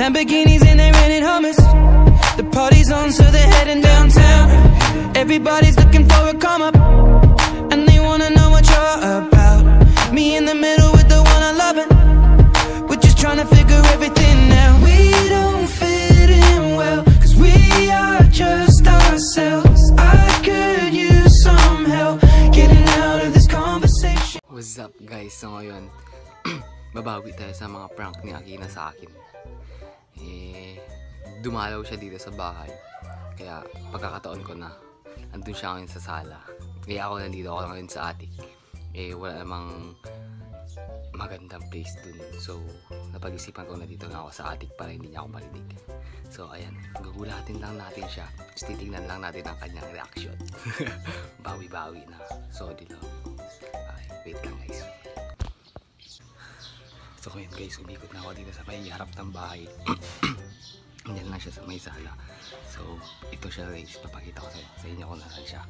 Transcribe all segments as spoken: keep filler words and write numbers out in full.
Lamborghinis and they're renting hummus. The party's on, so they're heading downtown. Everybody's looking for a come up, and they wanna know what you're about. Me in the middle with the one I love, and we're just trying to figure everything out. We don't fit in well, cause we are just ourselves. I could use some help getting out of this conversation. What's up guys? So ngayon babawi tayo sa mga prank ni Akina sa akin. Eh, dumalaw siya dito sa bahay. Kaya pagkakataon ko na, andun siya ngayon sa sala. Kaya ako nandito, ako ngayon sa attic. Eh, wala namang magandang place dun. So, napag-isipan ko na dito na ako sa attic para hindi niya ako marinig. So, ayan, gugulatin lang natin siya. Just titignan lang natin ang kanyang reaction. Bawi-bawi na. Sorry lang. Okay, wait lang guys. So ngayon guys, umikot na ako dito sa may harap ng bahay. Andyan lang siya sa may sala. So ito siya guys, papakita ko sa, sa inyo kung nasan siya.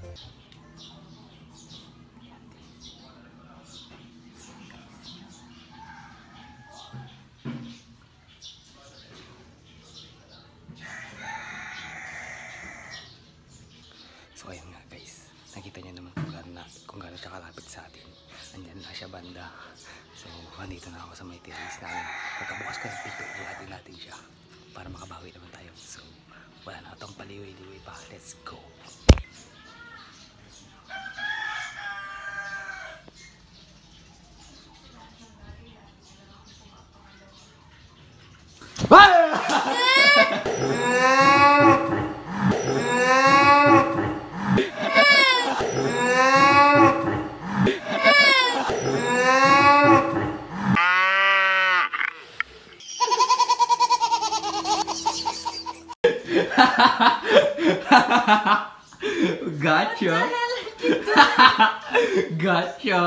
So ayun nga guys, nakita niyo naman kung gaano, kung gaano siya kalapit sa atin. Andyan na siya banda. So, nandito na ako sa may terrace namin. Pagkabukas ko ng pinto, buhatin natin siya para makabawi naman tayo. So, wala na itong paliwi-liwi pa. Let's go! Gotcha! Gotcha!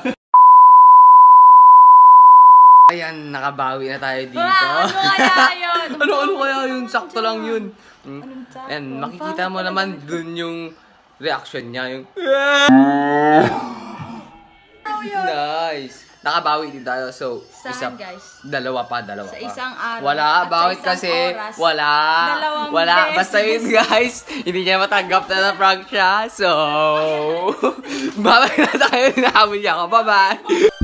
Ayan, nakabawi na tayo dito. Wow, ano kaya yun? ano, ano kaya yun? Sakto lang yun. Hmm? Ayan, makikita mo naman dun yung reaction niya. Yung nice! Nakabawi din tayo. So, isa, guys? Dalawa pa, dalawa sa pa. isang araw. Wala, bawit kasi. Oras, wala. Wala. Beses. Basta yun, guys. Hindi niya matanggap na na-prank siya. So, babay na tayo. Hinahamon niya ako. Bye-bye!